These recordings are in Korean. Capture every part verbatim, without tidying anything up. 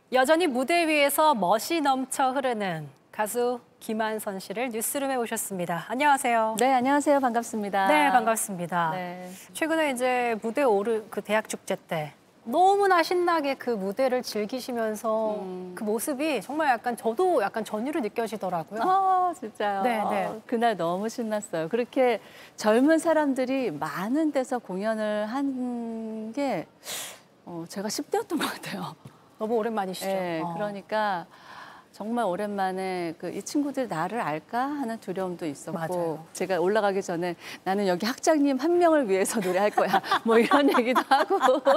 여전히 무대 위에서 멋이 넘쳐 흐르는 가수 김한선 씨를 뉴스룸에 오셨습니다. 안녕하세요. 네, 안녕하세요. 반갑습니다. 네, 반갑습니다. 네. 최근에 이제 무대 오르 그 대학 축제 때 너무나 신나게 그 무대를 즐기시면서 음. 그 모습이 정말 약간 저도 약간 전율이 느껴지더라고요. 아, 진짜요? 네, 네. 그날 너무 신났어요. 그렇게 젊은 사람들이 많은 데서 공연을 한 게 어, 제가 십 대였던 것 같아요. 너무 오랜만이시죠? 네, 어. 그러니까 정말 오랜만에 그 이 친구들 나를 알까 하는 두려움도 있었고 맞아요. 제가 올라가기 전에 나는 여기 학장님 한 명을 위해서 노래할 거야 뭐 이런 얘기도 하고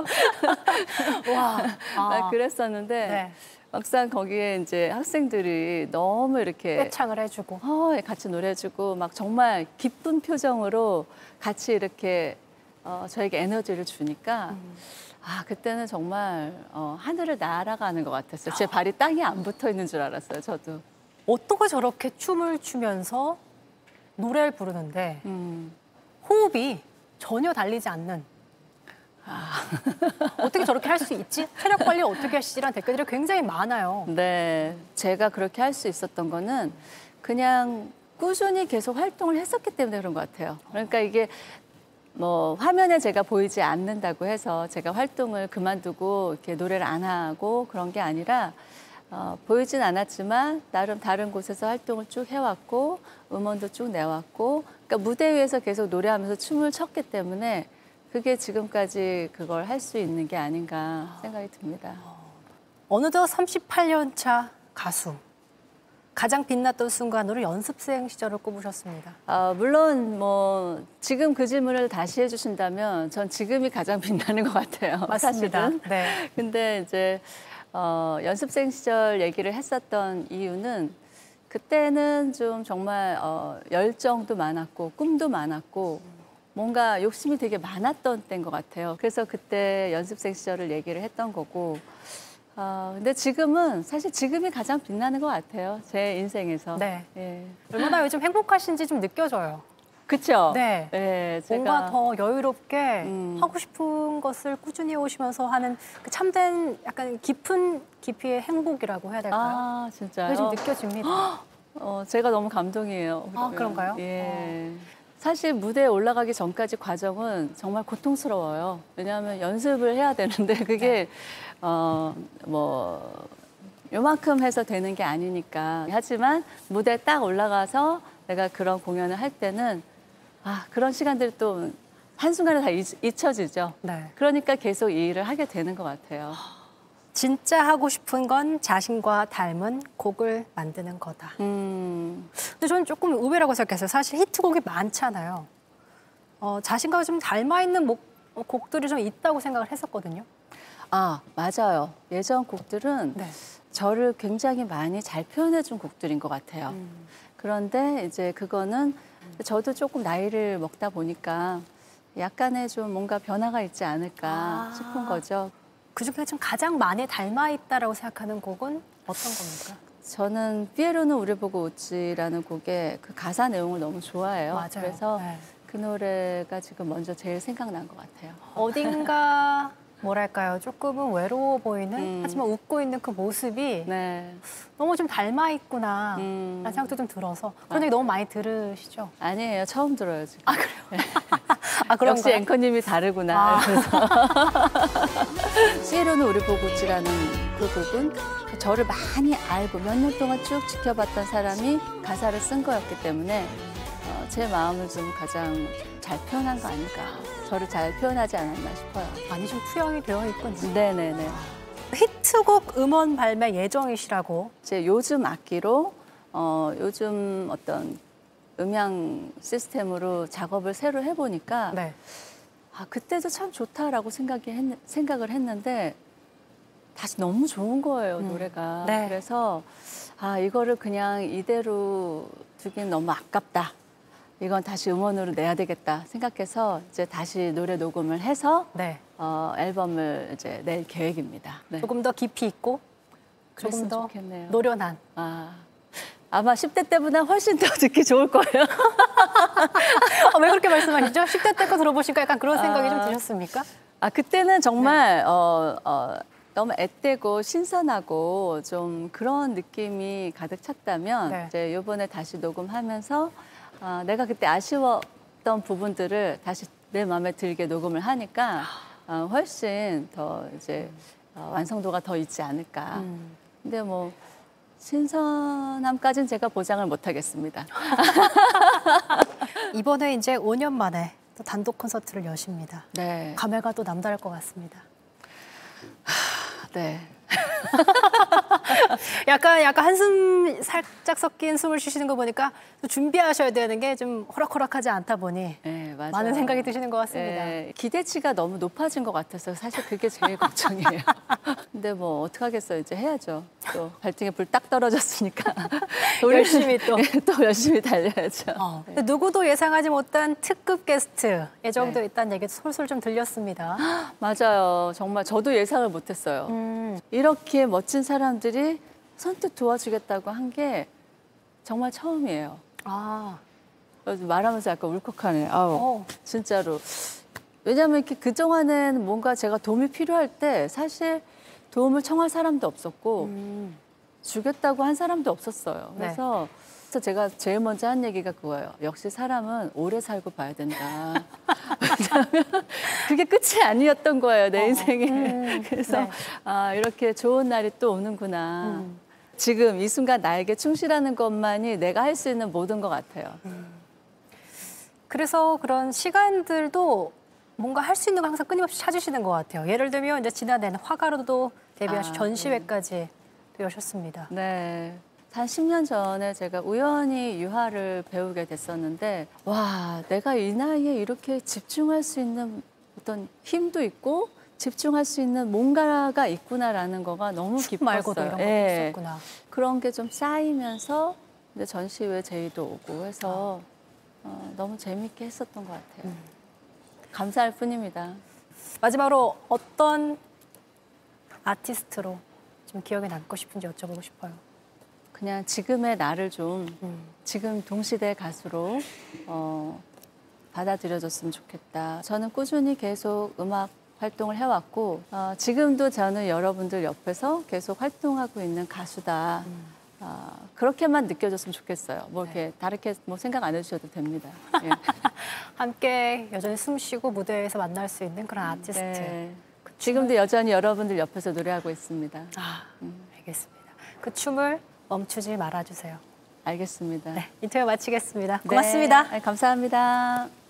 와, 아. 그랬었는데 네. 막상 거기에 이제 학생들이 너무 이렇게 떼창을 해주고 어, 같이 노래해주고 막 정말 기쁜 표정으로 같이 이렇게 어, 저에게 에너지를 주니까 음. 아, 그때는 정말 어, 하늘을 날아가는 것 같았어요. 제 발이 땅에 안 붙어 있는 줄 알았어요, 저도. 어떻게 저렇게 춤을 추면서 노래를 부르는데 음. 호흡이 전혀 달리지 않는. 아. 어떻게 저렇게 할 수 있지? 체력 관리 어떻게 하시지라는 댓글들이 굉장히 많아요. 네, 제가 그렇게 할 수 있었던 거는 그냥 꾸준히 계속 활동을 했었기 때문에 그런 것 같아요. 그러니까 이게 뭐 화면에 제가 보이지 않는다고 해서 제가 활동을 그만두고 이렇게 노래를 안 하고 그런 게 아니라 어, 보이진 않았지만 나름 다른 곳에서 활동을 쭉 해왔고 음원도 쭉 내왔고 그러니까 무대 위에서 계속 노래하면서 춤을 췄기 때문에 그게 지금까지 그걸 할 수 있는 게 아닌가 생각이 듭니다. 어느덧 삼십팔 년 차 가수. 가장 빛났던 순간으로 연습생 시절을 꼽으셨습니다. 어, 물론 뭐 지금 그 질문을 다시 해주신다면 전 지금이 가장 빛나는 것 같아요. 맞습니다. 사실은. 네. 근데 이제 어, 연습생 시절 얘기를 했었던 이유는 그때는 좀 정말 어, 열정도 많았고 꿈도 많았고 뭔가 욕심이 되게 많았던 때인 것 같아요. 그래서 그때 연습생 시절을 얘기를 했던 거고 어, 근데 지금은 사실 지금이 가장 빛나는 것 같아요. 제 인생에서. 네. 예. 얼마나 요즘 행복하신지 좀 느껴져요. 그렇죠. 네. 네, 뭔가 더 여유롭게 음. 하고 싶은 것을 꾸준히 오시면서 하는 그 참된 약간 깊은 깊이의 행복이라고 해야 될까요? 아, 진짜요? 그게 좀 느껴집니다. 어, 제가 너무 감동이에요. 아, 그런가요? 예. 어. 사실 무대에 올라가기 전까지 과정은 정말 고통스러워요. 왜냐하면 연습을 해야 되는데 그게 네. 어, 뭐 요만큼 해서 되는 게 아니니까. 하지만 무대에 딱 올라가서 내가 그런 공연을 할 때는 아, 그런 시간들이 또 한순간에 다 잊, 잊혀지죠. 네. 그러니까 계속 이 일을 하게 되는 것 같아요. 진짜 하고 싶은 건 자신과 닮은 곡을 만드는 거다. 음. 근데 저는 조금 의외라고 생각했어요. 사실 히트곡이 많잖아요. 어, 자신과 좀 닮아있는 목, 곡들이 좀 있다고 생각을 했었거든요. 아, 맞아요. 예전 곡들은 네. 저를 굉장히 많이 잘 표현해준 곡들인 것 같아요. 음. 그런데 이제 그거는 저도 조금 나이를 먹다 보니까 약간의 좀 뭔가 변화가 있지 않을까 아. 싶은 거죠. 그중에 좀 가장 많이 닮아있다라고 생각하는 곡은 어떤 겁니까? 저는 삐에로는 우리 보고 웃지라는 곡의 그 가사 내용을 너무 좋아해요. 맞아요. 그래서 네. 그 노래가 지금 먼저 제일 생각난 것 같아요. 어딘가 뭐랄까요? 조금은 외로워 보이는 음. 하지만 웃고 있는 그 모습이 네. 너무 좀 닮아있구나 음. 라는 생각도 좀 들어서 그런 얘기 너무 많이 들으시죠? 아니에요. 처음 들어요, 지금. 아, 그래요? 아, 역시 앵커님이 다르구나. 아. 그래서 삐에로는 우리 보고 웃지라는 그 곡은 저를 많이 알고 몇 년 동안 쭉 지켜봤던 사람이 가사를 쓴 거였기 때문에 어, 제 마음을 좀 가장 잘 표현한 거 아닐까. 저를 잘 표현하지 않았나 싶어요. 많이 좀 투영이 되어 있군요. 네네네. 히트곡 음원 발매 예정이시라고. 이제 요즘 악기로 어, 요즘 어떤 음향 시스템으로 작업을 새로 해보니까 네. 아, 그때도 참 좋다라고 생각이 했, 생각을 했는데 다시 너무 좋은 거예요, 음. 노래가. 네. 그래서 아, 이거를 그냥 이대로 두기는 너무 아깝다. 이건 다시 음원으로 내야 되겠다 생각해서 이제 다시 노래 녹음을 해서 네. 어, 앨범을 이제 낼 계획입니다. 네. 조금 더 깊이 있고 조금 더 좋겠네요. 노련한. 아, 아마 십 대 때보다 훨씬 더 듣기 좋을 거예요. 아, 왜 그렇게 말씀하시죠? 십 대 때 거 들어보시니까 약간 그런 생각이 아, 좀 드셨습니까? 아, 그때는 정말 네. 어, 어, 너무 앳되고 신선하고 좀 그런 느낌이 가득 찼다면 네. 이제 이번에 다시 녹음하면서 아, 내가 그때 아쉬웠던 부분들을 다시 내 마음에 들게 녹음을 하니까 어, 훨씬 더 이제 어, 완성도가 더 있지 않을까. 음. 근데 뭐 신선함까지는 제가 보장을 못 하겠습니다. 이번에 이제 오 년 만에 또 단독 콘서트를 여십니다. 네. 감회가 또 남다를 것 같습니다. 네. 약간 약간 한숨 살짝 섞인 숨을 쉬시는 거 보니까 또 준비하셔야 되는 게 좀 호락호락하지 않다 보니 네, 맞아요. 많은 생각이 드시는 것 같습니다. 네, 기대치가 너무 높아진 것 같아서 사실 그게 제일 걱정이에요. 근데 뭐 어떡하겠어요. 이제 해야죠. 또 발등에 불 딱 떨어졌으니까. 열심히 또. 네, 또 열심히 달려야죠. 어, 네. 근데 누구도 예상하지 못한 특급 게스트 예정도 네. 있다는 얘기도 솔솔 좀 들렸습니다. 맞아요. 정말 저도 예상을 못했어요. 음, 이렇게 멋진 사람들이 선뜻 도와주겠다고 한 게 정말 처음이에요. 아, 그래서 말하면서 약간 울컥하네. 아우, 어. 진짜로. 왜냐하면 이렇게 그동안엔 뭔가 제가 도움이 필요할 때 사실 도움을 청할 사람도 없었고 음, 주겠다고 한 사람도 없었어요. 네. 그래서 그래서 제가 제일 먼저 한 얘기가 그거예요. 역시 사람은 오래 살고 봐야 된다. 왜냐하면 그게 끝이 아니었던 거예요, 내 어, 인생에. 음, 그래서 네. 아, 이렇게 좋은 날이 또 오는구나. 음. 지금 이 순간 나에게 충실하는 것만이 내가 할 수 있는 모든 것 같아요. 그래서 그런 시간들도 뭔가 할 수 있는 거 항상 끊임없이 찾으시는 것 같아요. 예를 들면 이제 지난해는 화가로도 데뷔하시고 아, 전시회까지 또 여셨습니다. 네. 한 십 년 전에 제가 우연히 유화를 배우게 됐었는데, 와, 내가 이 나이에 이렇게 집중할 수 있는 어떤 힘도 있고, 집중할 수 있는 뭔가가 있구나라는 거가 너무 춤 기뻤어요. 말고도 이런 것도 예. 있었구나. 그런 게 좀 쌓이면서 이제 전시회 제의도 오고 해서 어, 너무 재밌게 했었던 것 같아요. 음. 감사할 뿐입니다. 마지막으로 어떤 아티스트로 좀 기억에 남고 싶은지 여쭤보고 싶어요. 그냥 지금의 나를 좀 음. 지금 동시대 가수로 어, 받아들여줬으면 좋겠다. 저는 꾸준히 계속 음악 활동을 해왔고 어, 지금도 저는 여러분들 옆에서 계속 활동하고 있는 가수다. 음. 어, 그렇게만 느껴졌으면 좋겠어요. 뭐 이렇게 네. 다르게 뭐 생각 안 해주셔도 됩니다. 예. 함께 여전히 숨 쉬고 무대에서 만날 수 있는 그런 아티스트. 네. 그 춤을- 지금도 여전히 여러분들 옆에서 노래하고 있습니다. 아, 알겠습니다. 그 춤을 멈추지 말아주세요. 알겠습니다. 네, 인터뷰 마치겠습니다. 고맙습니다. 네, 감사합니다.